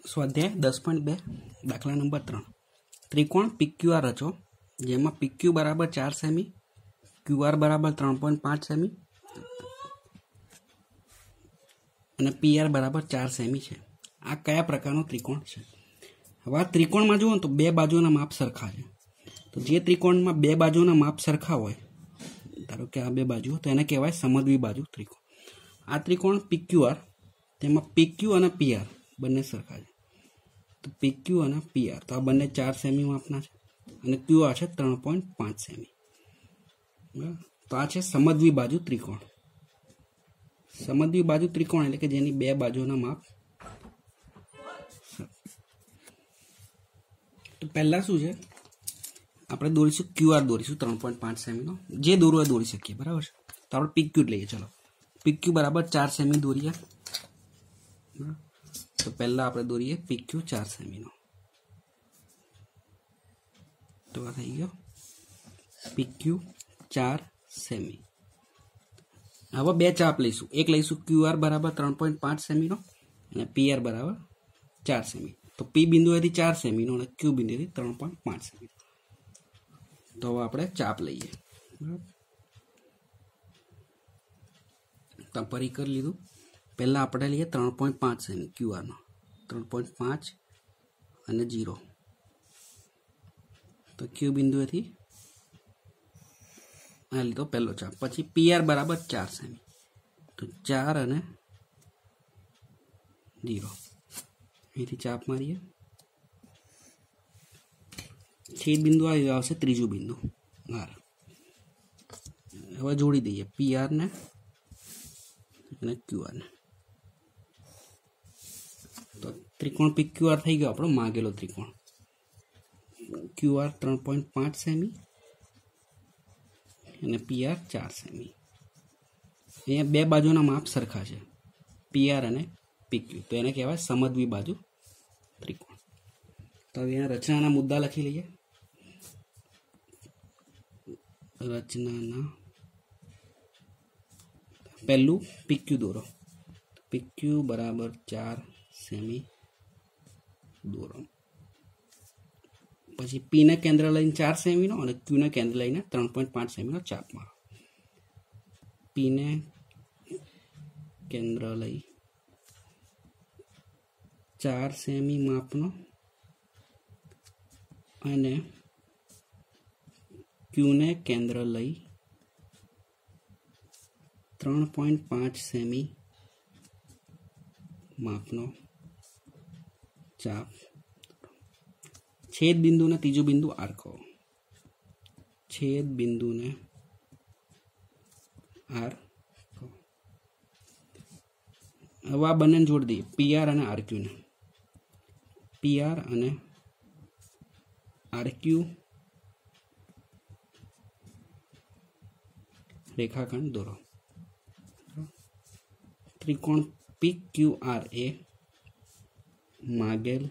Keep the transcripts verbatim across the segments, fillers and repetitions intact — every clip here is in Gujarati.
સ્વાધ્યાય દસ પોઈન્ટ બે દાખલા નંબર ત્રણ ત્રિકોણ પીક્યુઆર રચો જેમાં પીક્યુ બરાબર ચાર સેમી, ક્યુઆર બરાબર ત્રણ પોઈન્ટ પાંચ સેમી અને પીઆર બરાબર ચાર સેમી છે. આ કયા પ્રકારનો ત્રિકોણ છે? હવે આ ત્રિકોણમાં જુઓ તો બે બાજુના માપ સરખા છે. તો જે ત્રિકોણમાં બે બાજુના માપ સરખા હોય, ધારો કે આ બે બાજુ, તો એને કહેવાય સમદ્વિ બાજુ ત્રિકોણ. આ ત્રિકોણ પીક્યુઆર, તેમાં પીક્યુ અને પીઆર બંને સરખા છે. તો પીક્યુ અને પીઆર તો આ બંને ચાર સેમી માપના છે અને ક્યુઆર છે ત્રણ પોઈન્ટ પાંચ સેમી. બરાબર, તો આ છે સમદ્વિ બાજુ ત્રિકોણ. સમદ્વિ બાજુ ત્રિકોણ એટલે કે જેની બે બાજુના માપ. તો પહેલા શું છે, આપણે દોરીશું ક્યુઆર, દોરીશું ત્રણ પોઈન્ટ પાંચ સેમીનો. જે દોરવો એ દોરી શકીએ, બરાબર છે. તો આપણે પીક્યુ જ લઈએ. ચલો, પીક્યુ બરાબર ચાર સેમી દોરીએ. તો પહેલા આપણે દોરીએ પીક્યુ ચાર સેમીનો. તો આ થઈ ગયો પીક્યુ ચાર સેમી. હવે બે ચાપ લઈશું. એક લઈશું ક્યુઆર બરાબર ત્રણ પોઈન્ટ પાંચ સેમીનો અને પીઆર બરાબર ચાર સેમી. તો પી બિંદુએથી ચાર સેમીનો અને ક્યુ બિંદુએથી ત્રણ પોઈન્ટ પાંચ સેમી. તો હવે આપણે ચાપ લઈએ. બરાબર, તો ફરી કરી લીધું. પહેલા આપણે લઈએ ત્રણ પોઈન્ટ પાંચ સેમી ક્યુઆરનો, ત્રણ પોઈન્ટ પાંચ અને જીરો. તો ક્યુ બિંદુએથી આ લીધો પહેલો ચાપ. પછી પીઆર બરાબર ચાર સેમી, તો ચાર અને જીરો અહીંથી ચાપ મારીએ. છેદ બિંદુ આવી આવશે ત્રીજું બિંદુ આર. હવે જોડી દઈએ પીઆર ને અને ક્યુઆર ને. તો ત્રિકોણ પીક્યુઆર થઈ ગયો આપણો માગેલો ત્રિકોણ. ક્યુઆર ત્રણ પોઈન્ટ પાંચ સેમી અને પીઆર ચાર સેમી. અહીંયા બે બાજુના માપ સરખા છે, પીઆર અને પીક્યુ. તો એને કહેવાય સમદ્વિ બાજુ ત્રિકોણ. તો હવે અહીંયા રચનાના મુદ્દા લખી લઈએ. રચનાના પહેલું પીક્યુ દોરો. પીક્યુ બરાબર ચાર સેમી દોરો. પછી પી ને કેન્દ્ર લઈને ચાર સેમીનો અને ક્યુ ને કેન્દ્ર લઈને ત્રણ પોઈન્ટ પાંચ સેમીનો ચાપ મારો. પી ને કેન્દ્ર લઈ ચાર સેમી માપનો અને ક્યુ ને કેન્દ્ર લઈ ત્રણ પોઈન્ટ પાંચ સેમી માપનો ચાપ. છેદ બિંદુને ત્રીજું બિંદુ આર કહો. છેદ બિંદુને આર કહો. હવે આ બંને જોડી દઈએ, પીઆર અને આરક્યુ ને. પીઆર અને આરક્યુ રેખાખંડ દોરો. ત્રિકોણ પી ક્યુ આર એ માગેલ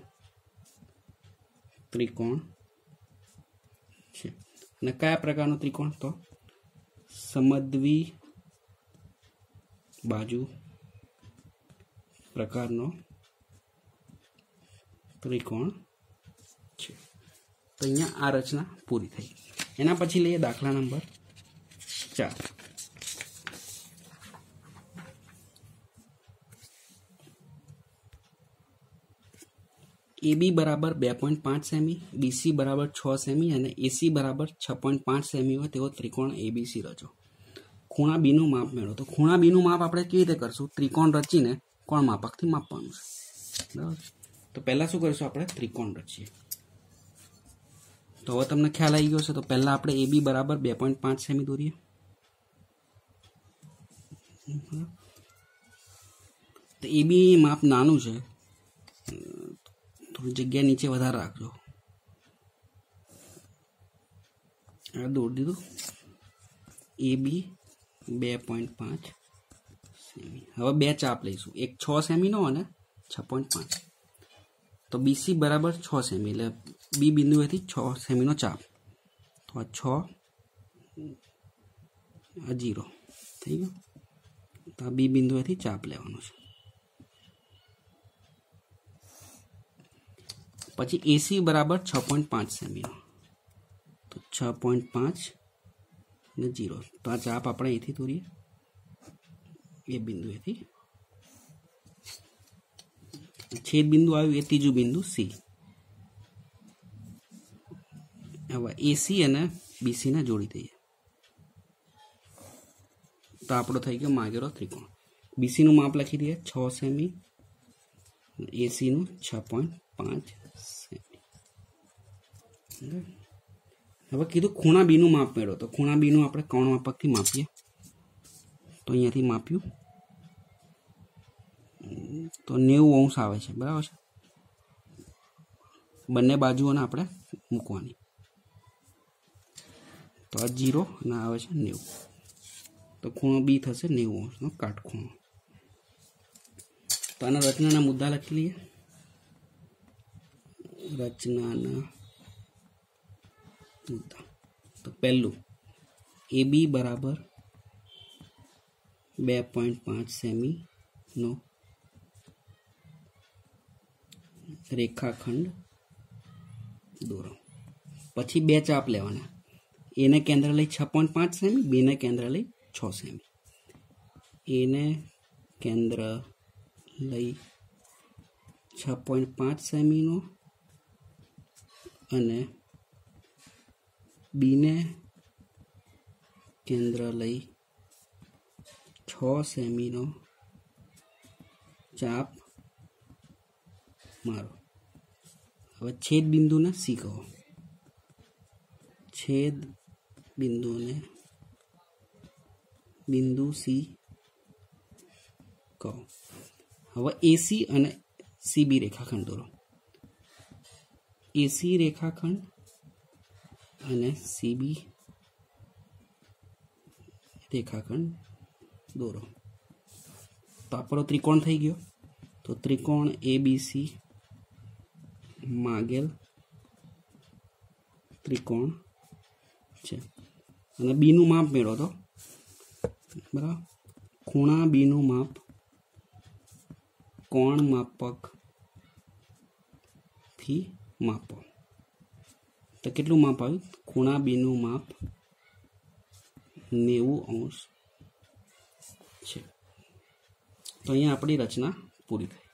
ત્રિકોણ છે. અને કયા પ્રકારનો ત્રિકોણ? તો સમદ્વિ બાજુ પ્રકારનો ત્રિકોણ છે. તો અહીંયા આ રચના પૂરી થઈ. એના પછી લઈએ દાખલા નંબર ચાર. એબી બરાબર બે પોઈન્ટ પાંચ સેમી, બીસી બરાબર છ સેમી અને એસી બરાબર છ પોઈન્ટ પાંચ સેમી હોય તેવો ત્રિકોણ એબીસી રચો. ખૂણા બીનું માપ મેળવો. તો ખૂણા બીનું માપ આપણે કેવી રીતે કરશું? ત્રિકોણ રચીને કોણ માપકથી માપવાનું છે. બરાબર, તો પહેલા શું કરીશું? આપણે ત્રિકોણ રચીએ. તો હવે તમને ખ્યાલ આવી ગયો છે. તો પહેલા આપણે એબી બરાબર બે પોઈન્ટ પાંચ સેમી દોરીએ. તો એબી માપ નાનું છે, થોડી જગ્યા નીચે વધારે રાખજો. આ દોરી દીધું એ બી બે પોઈન્ટ પાંચ સેમી. હવે બે ચાપ લઈશું, એક છ સેમીનો અને છ પોઈન્ટ પાંચ. તો બીસી બરાબર છ સેમી એટલે બી બિંદુએથી છ સેમીનો ચાપ. તો આ છ, આ જીરો થઈ ગયો. તો આ બી બિંદુએથી ચાપ લેવાનો છે. પછી એસી બરાબર છ પોઈન્ટ પાંચ સેમીનો, તો છ પોઈન્ટ પાંચ ને જીરો, તો આ ચાપ આપણે અહીંથી દોરીએ એ બિંદુ એથી, છેદ બિંદુ આવ્યું એ ત્રીજું બિંદુ સી. હવે એસી અને બીસી ને જોડી દઈએ તો આપણો થઈ ગયો માગેલો ત્રિકોણ. બીસી નું માપ લખી દઈએ છ સેમી, એસી નું છ પોઈન્ટ પાંચ સેમી. હવે કીધું ખૂણા બી નું માપ મેળવો, તો ખૂણા બી નું આપણે કોણ માપકથી માપીએ, તો અહીંયાથી માપ્યું તો નેવું અંશ આવે છે, બરાબર છે. બંને બાજુઓને આપણે મૂકવાની, તો આ જીરો અને આવે છે નેવું, તો ખૂણો બી થશે નેવું અંશનો કાટખૂણો. તો આના રચનાના મુદ્દા લખી લઈએ. રચનાના મુદ્દા, તો પહેલું એ બી બરાબર બે પોઈન્ટ પાંચ સેમી નો રેખાખંડ દોરો. પછી બે ચાપ લેવાના, એને કેન્દ્ર લઈ છ પોઈન્ટ પાંચ સેમી, બીને કેન્દ્ર લઈ છ સેમી. એને કેન્દ્ર લઈ છ પોઈન્ટ પાંચ સેમીનો અને બીને કેન્દ્ર લઈ છ સેમીનો ચાપ મારો. હવે છેદ બિંદુને સી કહો, છેદ બિંદુને બિંદુ સી કહો. હવે એસી અને સીબી રેખાખંડ દોરો. એસી રેખાખંડ અને સીબી રેખાખંડ દોરો. તો આપણો ત્રિકોણ થઈ ગયો. તો ત્રિકોણ એબીસી માગેલ ત્રિકોણ છે. અને બી નું માપ મેળવો તો બરાબર, ખૂણા બી નું માપ કોણ માપક થી માપો. તો કેટલું માપ આવ્યું? ખૂણા બી નું માપ નેવું અંશ છે. તો અહીંયા આપણી રચના પૂરી થઈ.